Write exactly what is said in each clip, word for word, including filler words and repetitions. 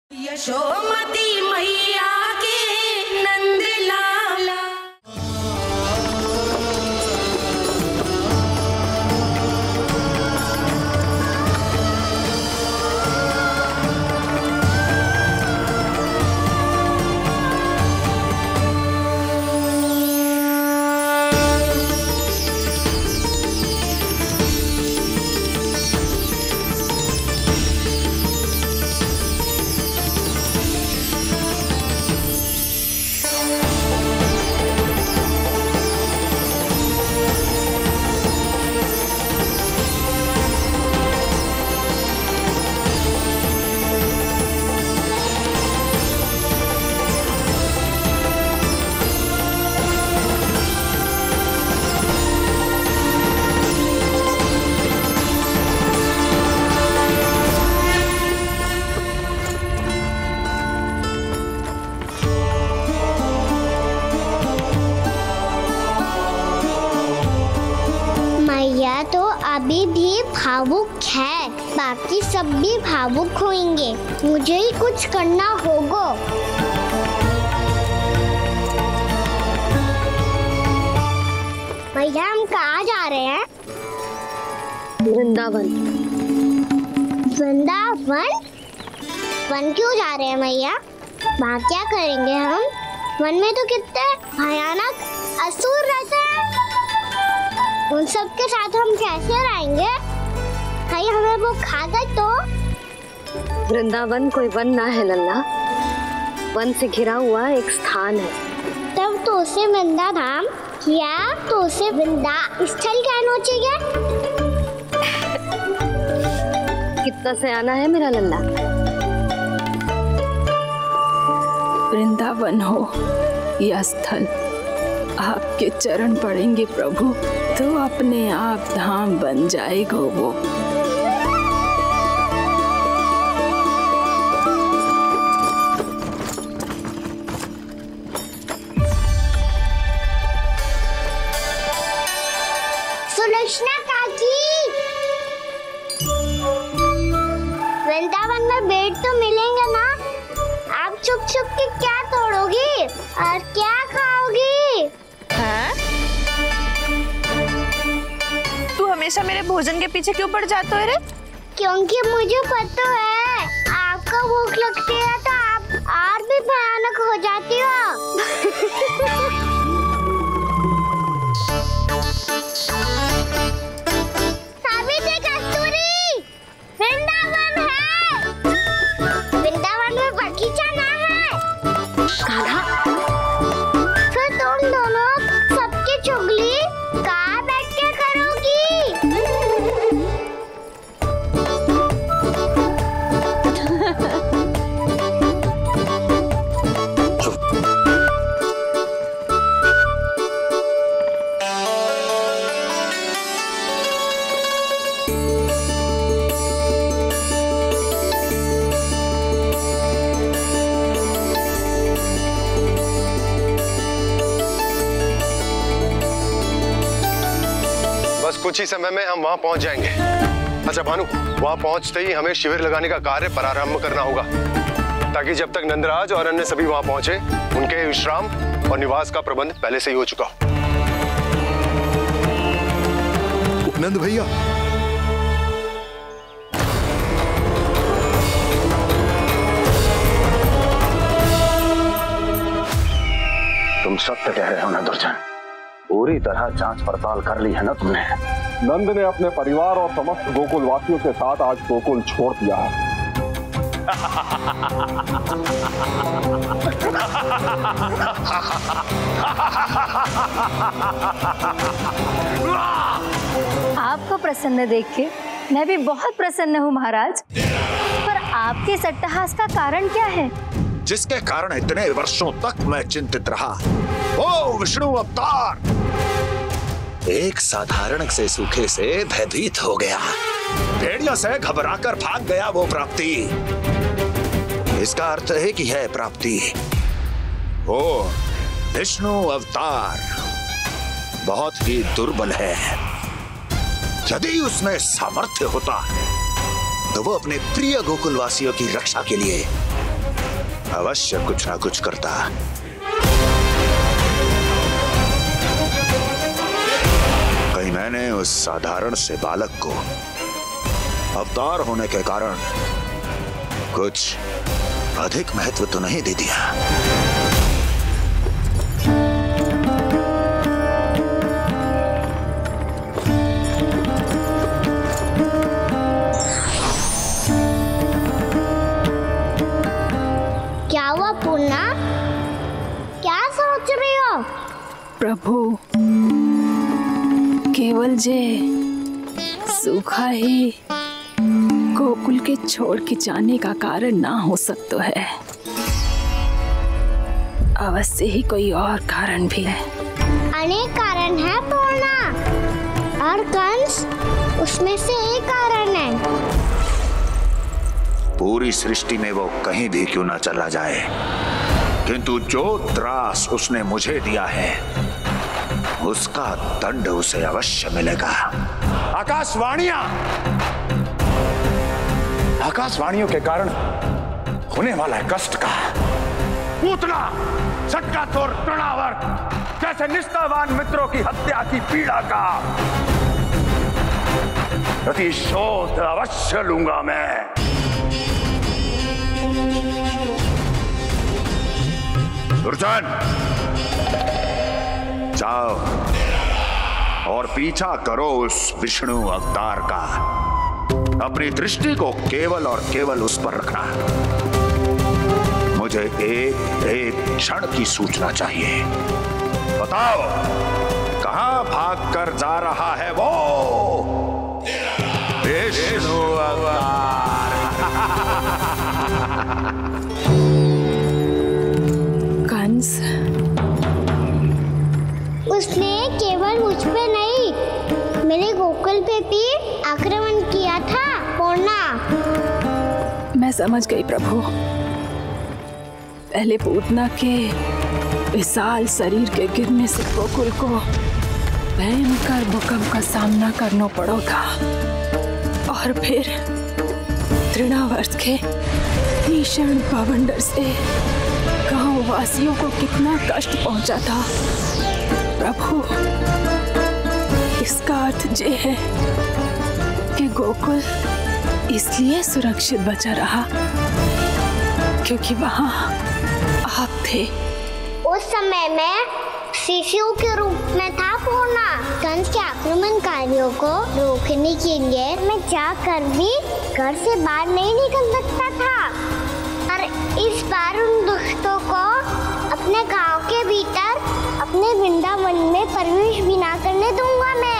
यशोमती मैया के नंद लाला। मैया तो अभी भी भावुक है, बाकी सब भी भावुक होंगे। मुझे ही कुछ करना होगा। भैया हम कहाँ जा रहे हैं? वृंदावन। वृंदावन? वन क्यों जा रहे हैं मैया? वहाँ क्या करेंगे हम? वन में तो कितने भयानक असुर रहते हैं। उन सब के साथ हम कैसे रहेंगे? कहीं हमें वो खा गए तो? वृंदावन कोई वन ना है लल्ला, वन से घिरा हुआ एक स्थान है। तब तो उसे वृंदा धाम या तो उसे वृंदा स्थल कहना चाहिए। कितना सयाना है मेरा लल्ला। वृंदावन हो या स्थल, आपके चरण पड़ेंगे प्रभु तो अपने आप धाम बन जाएगा वो। सुलक्षणा काकी, वृंदावन में बेट तो मिलेंगे ना? आप छुप छुप के क्या तोड़ोगी और क्या खाओगी? हाँ? तू हमेशा मेरे भोजन के पीछे क्यों पड़ जाता है रे? क्योंकि मुझे पता है आपको भूख लगती है तो आप और भी भयानक हो जाती हो। सावित्री, कस्तूरी, वृंदावन है। वृंदावन में बगीचा ना है। कान्हा, फिर तुम दोनों सबकी चुगली कहाँ बैठ के करोगी? बस कुछ ही समय में हम वहां पहुंच जाएंगे। अच्छा भानु, वहां पहुंचते ही हमें शिविर लगाने का कार्य प्रारंभ करना होगा, ताकि जब तक नंदराज और अन्य सभी वहां पहुंचे उनके विश्राम और निवास का प्रबंध पहले से ही हो चुका हो। उपनंद भैया, तुम सत्य कह रहे हो ना दुर्जन? पूरी तरह जांच पड़ताल कर ली है ना तुमने? नंद ने अपने परिवार और समस्त गोकुल वासियों के साथ आज गोकुल छोड़ दिया है। आपको प्रसन्न देख के मैं भी बहुत प्रसन्न हूँ महाराज, पर आपके सट्टाहास का कारण क्या है? जिसके कारण इतने वर्षों तक मैं चिंतित रहा, ओ विष्णु अवतार एक साधारण से सूखे से भयभीत हो गया, भेड़ियों से घबराकर भाग गया वो प्राप्ति। इसका अर्थ है कि है प्राप्ति ओ विष्णु अवतार बहुत ही दुर्बल है। यदि उसमें सामर्थ्य होता तो वो अपने प्रिय गोकुलवासियों की रक्षा के लिए अवश्य कुछ ना कुछ करता। कहीं मैंने उस साधारण से बालक को अवतार होने के कारण कुछ अधिक महत्व तो नहीं दे दिया। क्या हुआ पूर्णा? क्या सोच रही हो? प्रभु, केवल जे सूखा ही गोकुल के छोड़ के जाने का कारण ना हो सकता है, अवश्य ही कोई और कारण भी है। अनेक कारण है पूर्णा, और कंस उसमें से एक कारण है। पूरी सृष्टि में वो कहीं भी क्यों ना चला जाए, किंतु जो त्रास उसने मुझे दिया है उसका दंड उसे अवश्य मिलेगा। आकाशवाणियां आकाशवाणियों के कारण होने वाला है कष्ट का पूतना झटका तोड़ तृणावर, जैसे निष्ठावान मित्रों की हत्या की पीड़ा का प्रतिशोध अवश्य लूंगा मैं। दुर्जन, जाओ और पीछा करो उस विष्णु अवतार का। अपनी दृष्टि को केवल और केवल उस पर रखना। मुझे एक एक क्षण की सूचना चाहिए। बताओ, कहां भागकर जा रहा है वो विष्णु अवतार? कंस, उसने केवल मुझ पे नहीं, मेरे गोकुल पे भी आक्रमण किया था पूर्णा। मैं समझ गई प्रभु। पहले पूतना के विशाल शरीर के गिरने से गोकुल को भयंकर भूकंप का सामना करना पड़ा था, और फिर तृणावर्त के भीषण पावंडर से गांव वासियों को कितना कष्ट पहुंचा था। प्रभु, इसका अर्थ ये है कि गोकुल इसलिए सुरक्षित बचा रहा क्योंकि वहां आप थे। उस समय मैं शिशु के रूप में था पूर्णा। कंस के आक्रमणकारियों को रोकने के लिए मैं जाकर भी घर से बाहर नहीं निकल सकता था, और इस बार उन दुष्टों को अपने गांव के भीतर अपने वृंदावन में प्रवेश भी ना करने दूंगा मैं।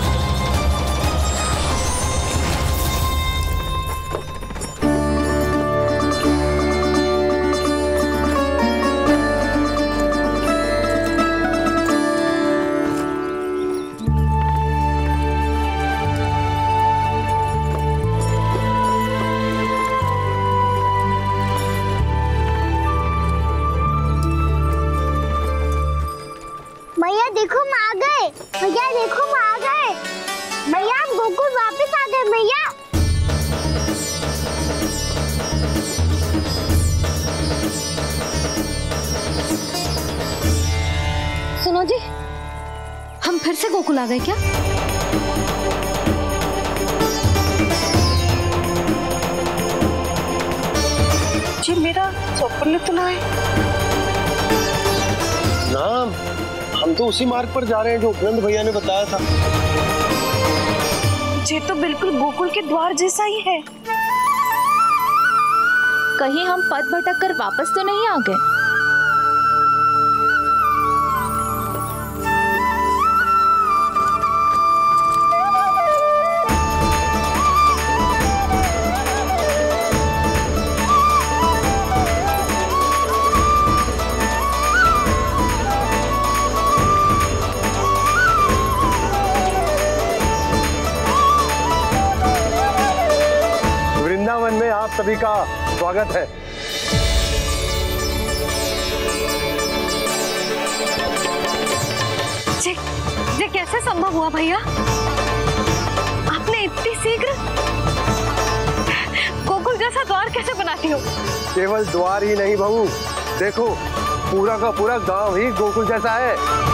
भैया देखो हम आ गए, भैया देखो हम आ गए, भैया हम गोकुल वापस आ गए भैया। सुनो जी, हम फिर से गोकुल आ गए क्या? जी मेरा स्वप्न तो ना है ना, हम तो उसी मार्ग पर जा रहे हैं जो उपनंद भैया ने बताया था। ये तो बिल्कुल गोकुल के द्वार जैसा ही है। कहीं हम पथ भटक कर वापस तो नहीं आ गए? वृंदावन में आप सभी का स्वागत है। ये, ये कैसे संभव हुआ भैया? आपने इतनी शीघ्र गोकुल जैसा द्वार कैसे बनाती हो? केवल द्वार ही नहीं बहू, देखो पूरा का पूरा गांव ही गोकुल जैसा है।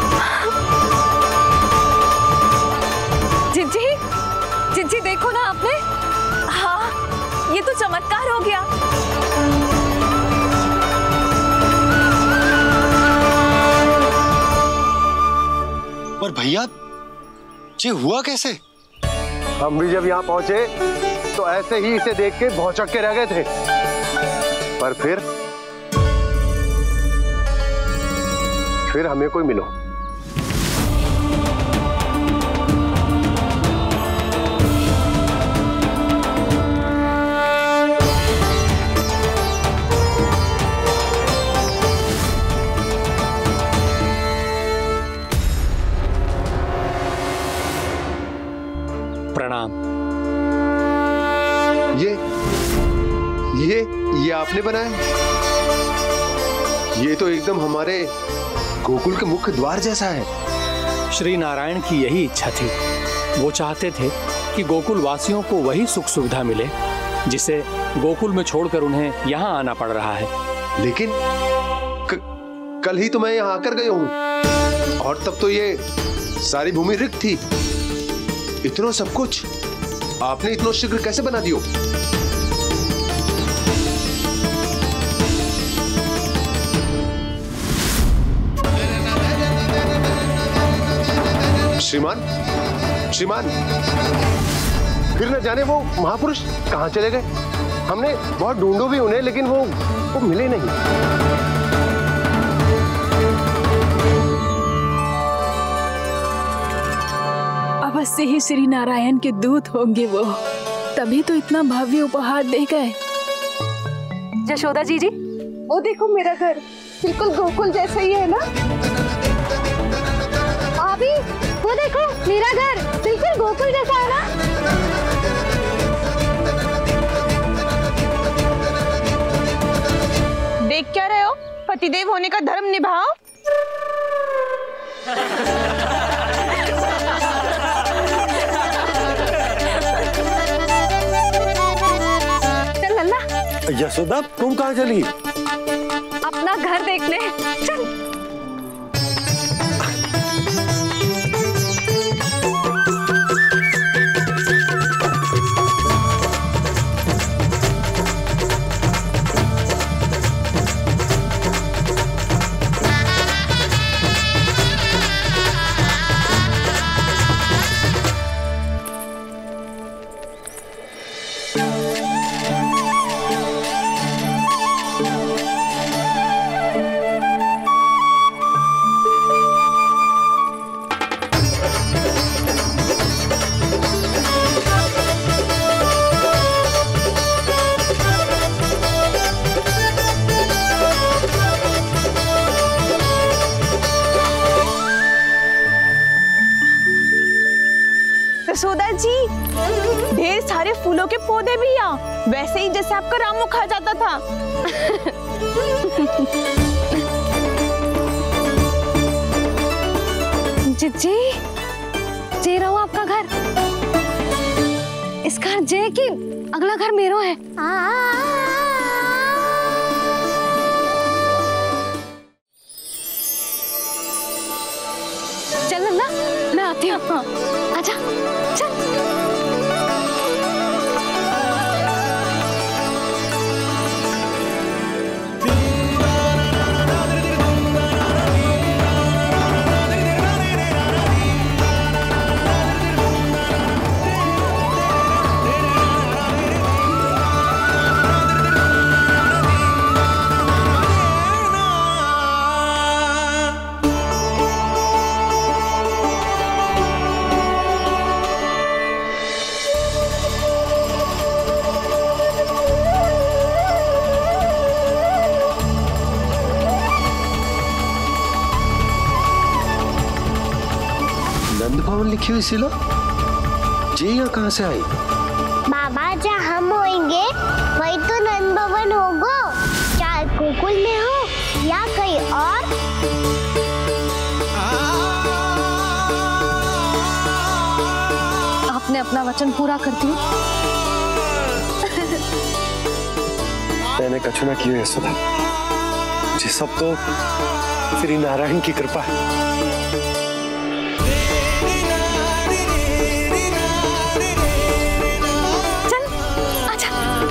जिज्जी, जिज्जी देखो ना आपने। हाँ, ये तो चमत्कार हो गया। पर भैया ये हुआ कैसे? हम भी जब यहाँ पहुंचे तो ऐसे ही इसे देख के भौचक के रह गए थे, पर फिर फिर हमें कोई मिलो। प्रणाम। ये ये ये आपने बनाया? ये तो एकदम हमारे गोकुल के मुख्य द्वार जैसा है। श्री नारायण की यही इच्छा थी। वो चाहते थे कि गोकुल वासियों को वही सुख सुविधा मिले जिसे गोकुल में छोड़कर उन्हें यहाँ आना पड़ रहा है। लेकिन क, कल ही तो मैं यहाँ आकर गया हूँ और तब तो ये सारी भूमि रिक्त थी। इतना सब कुछ आपने इतना शीघ्र कैसे बना दियो? श्रीमान, श्रीमान, फिर न जाने वो महापुरुष कहां चले गए। हमने बहुत ढूंढो भी उन्हें, लेकिन वो वो मिले नहीं। अवश्य ही श्री नारायण के दूत होंगे वो, तभी तो इतना भव्य उपहार दे गए। यशोदा जी जी, वो देखो मेरा घर बिल्कुल गोकुल जैसा ही है ना। अभी वो देखो मेरा घर बिल्कुल गोकुल जैसा है ना। देख क्या रहे हो? पतिदेव होने का धर्म निभाओ। चल लल्ला। यशोदा तुम कहाँ चली? अपना घर देखने चल। यशोदा जी, ढेर सारे फूलों के पौधे भी यहाँ, वैसे ही जैसे आपका रामू खा जाता था। जिज्जी, जे रहो आपका घर। इस घर जे की अगला घर मेरो है। चल ना, मैं आती हूँ। हाँ, आजा, चल। लिखी हुई सिलो जी यहाँ कहाँ से आई? बाबा जहाँ हम होंगे वही तो नंद भवन होगा, चाहे गोकुल में हो या कहीं और। आपने अपना वचन पूरा कर दिया। मैंने कछु ना किए यशोदा, ये सब तो श्री नारायण की कृपा है। चल आजा।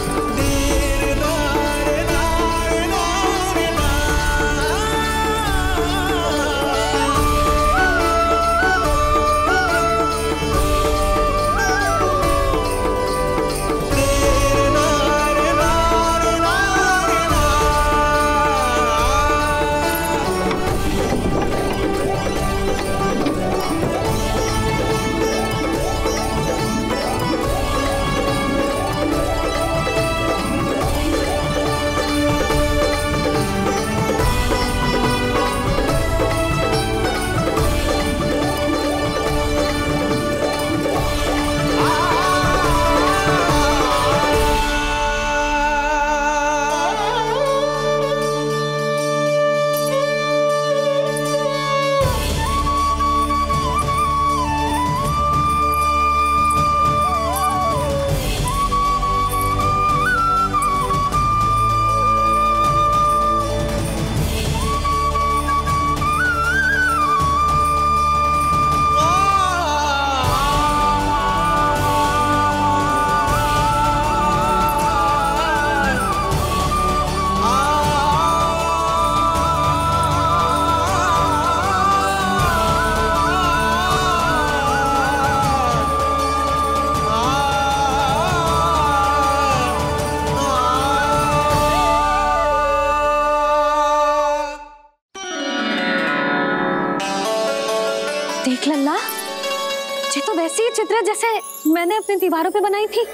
देख लल्ला, ये तो वैसी ही चित्र जैसे मैंने अपनी दीवारों पे बनाई थी,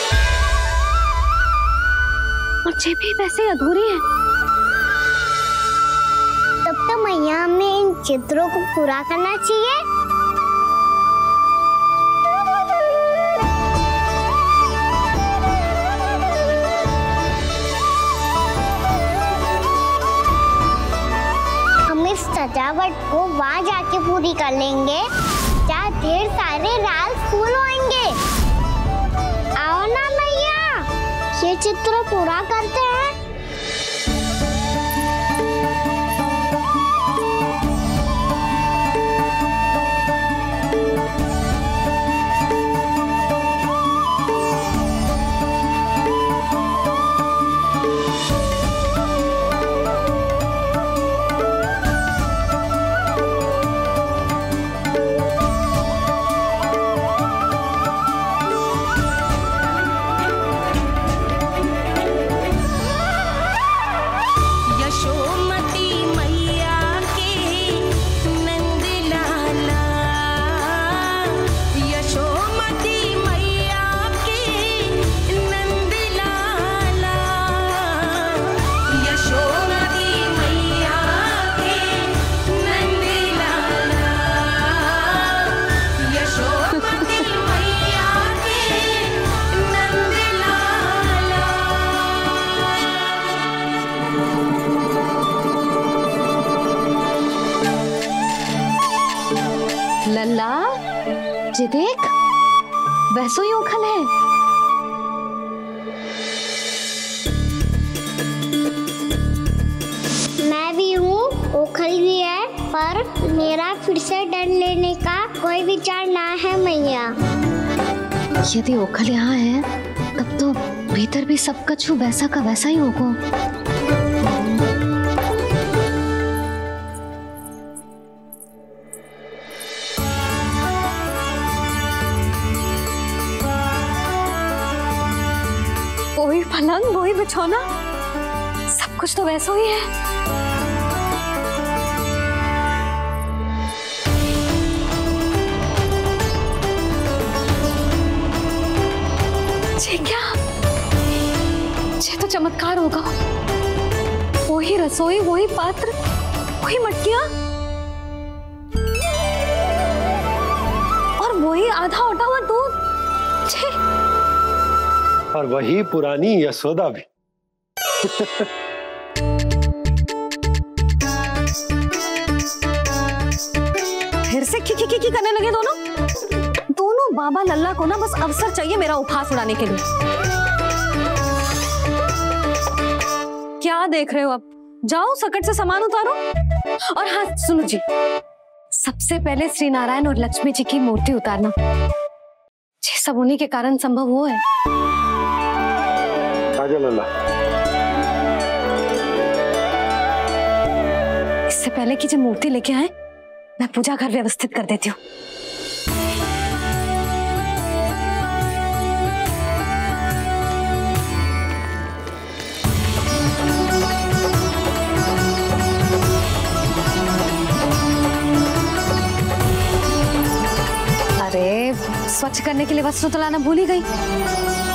और ये भी वैसे ही अधूरी है। तब तो मैया हमें इन चित्रों को पूरा करना चाहिए। हम इस सजावट को वहाँ जाके पूरी कर लेंगे जहाँ ढेर सारे लाल फूल होंगे। आओ ना मैया, ये चित्र पूरा करते हैं। लल्ला, ये देख, वैसो ही ओखल है। मैं भी हूँ, ओखल भी है, पर मेरा फिर से डर लेने का कोई विचार ना है मैया। यदि ओखल यहाँ है, तब तो भीतर भी सब कछु वैसा का वैसा ही होगा। वही पलंग, वही बिछौना, सब कुछ तो वैसा ही है। ये क्या? ये तो चमत्कार होगा। वही रसोई, वही पात्र, वही मटकियां, और वही आधा उटा हुआ दूध। और वही पुरानी यशोदा भी। फिर से खी खी खी खी करने लगे दोनों दोनों बाबा लल्ला को ना बस अवसर चाहिए मेरा उपहास उड़ाने के लिए। क्या देख रहे हो? अब जाओ सकट से सामान उतारो। और हाँ सुनो जी, सबसे पहले श्री नारायण और लक्ष्मी जी की मूर्ति उतारना, ये सब उन्हीं के कारण संभव हुआ है। आजा लल्ला। इससे पहले कि जो मूर्ति लेके आए, मैं पूजा घर व्यवस्थित कर देती हूँ। अरे स्वच्छ करने के लिए वस्त्र तो लाना भूल ही गई।